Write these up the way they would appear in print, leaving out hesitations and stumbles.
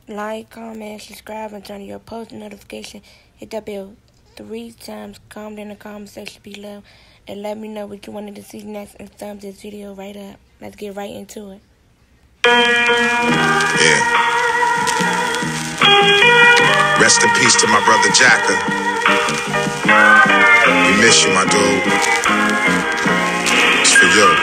Like, comment, subscribe, and turn on your post notification. Hit that bell 3 times. Comment in the comment section below and let me know what you wanted to see next and thumbs this video right up. Let's get right into it. Yeah. Rest in peace to my brother Jacka. We miss you, my dude. It's for you.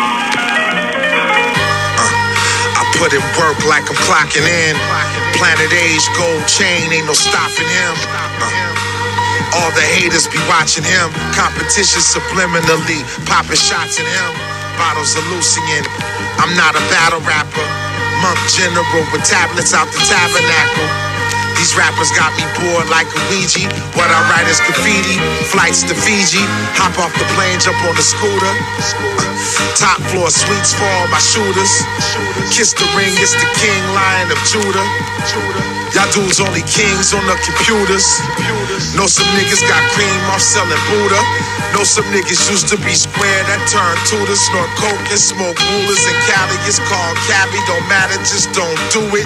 I put in work like I'm clocking in. Planet A's gold chain, ain't no stopping him. All the haters be watching him. Competition subliminally popping shots at him. Bottles of Lucian. I'm not a battle rapper. Monk general with tablets out the tabernacle. These rappers got me bored like a Ouija. What I write is graffiti. Flights to Fiji. Hop off the plane, jump on the scooter. Top floor suites for all my shooters. Kiss the ring, it's the king, Lion of Judah. Y'all dudes only kings on the computers. Know some niggas got cream off selling Buddha. Know some niggas used to be square that turned tutors. Snort coke and smoke rulers and Cali is called cabbie. Don't matter, just don't do it.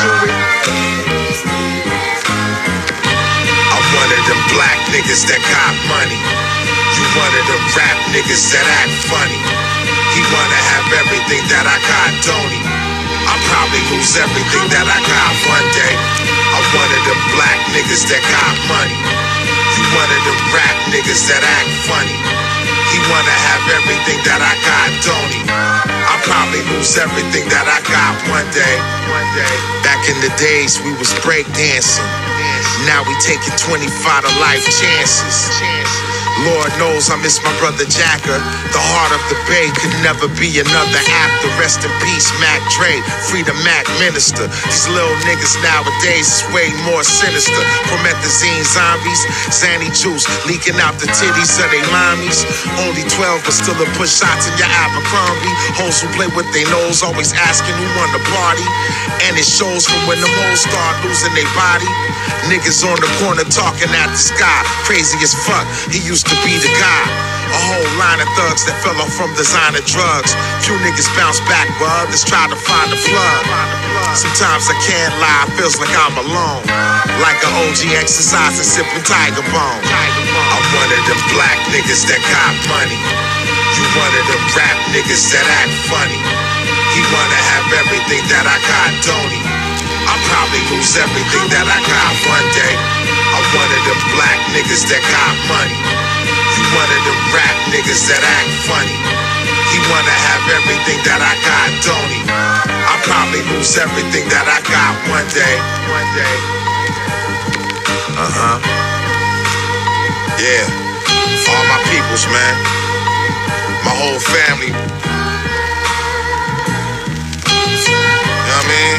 I'm one of them black niggas that got money. You one of them rap niggas that act funny. He wanna have everything that I got, don't he? I'll probably lose everything that I got one day. I'm one of them black niggas that got money. You one of them rap niggas that act funny. He wanna have everything that I got, don't he? I'll probably lose everything that I got one day. Back in the days we was breakdancing. Now we taking 25 to life chances. Lord knows I miss my brother Jacka. The heart of the Bay could never be another after. Rest in peace, Mac Dre, free the Mac Minister. These little niggas nowadays is way more sinister. Promethazine zombies, Zanny juice leaking out the titties of they mommies. Only 12 but still a push shots in your Abercrombie. Hoes who play with their nose, always asking who won the party. And it shows from when them hoes start losing their body. Niggas on the corner talking at the sky, crazy as fuck. He used to be the guy. A whole line of thugs that fell off from designer drugs. Few niggas bounce back while others try to find the plug. Sometimes I can't lie, feels like I'm alone. Like an OG exercising, sipping Tiger Bone. I'm one of them black niggas that got money. You one of them rap niggas that act funny. He wanna have everything that I got, don't he? I'll probably lose everything that I got one day. I'm one of them black niggas that got money. You one of them rap niggas that act funny. He wanna have everything that I got, don't he? I'll probably lose everything that I got one day. Yeah. All my peoples, man. My whole family. You know what I mean?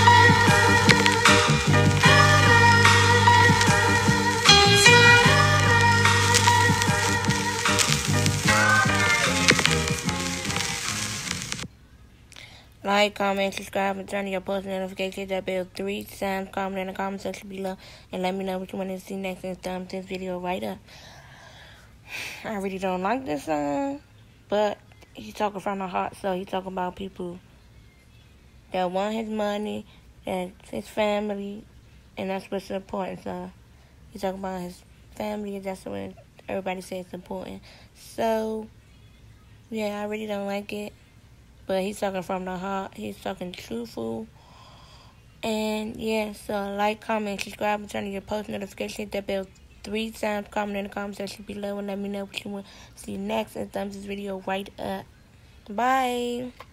Like, comment, subscribe, and turn on your post notifications. Hit that bell 3 times. Comment in the comment section below and let me know what you want to see next and thumbs this video right up. I really don't like this song, but he's talking from the heart, so he's talking about people that want his money, that's his family, and that's what's important. So he's talking about his family, and that's what everybody says is important. So, yeah, I really don't like it. But he's talking from the heart. He's talking truthful. And, yeah, so like, comment, subscribe, and turn on your post notifications. Hit that bell 3 times. Comment in the comment section below and let me know what you want to see next. And thumbs this video right up. Bye.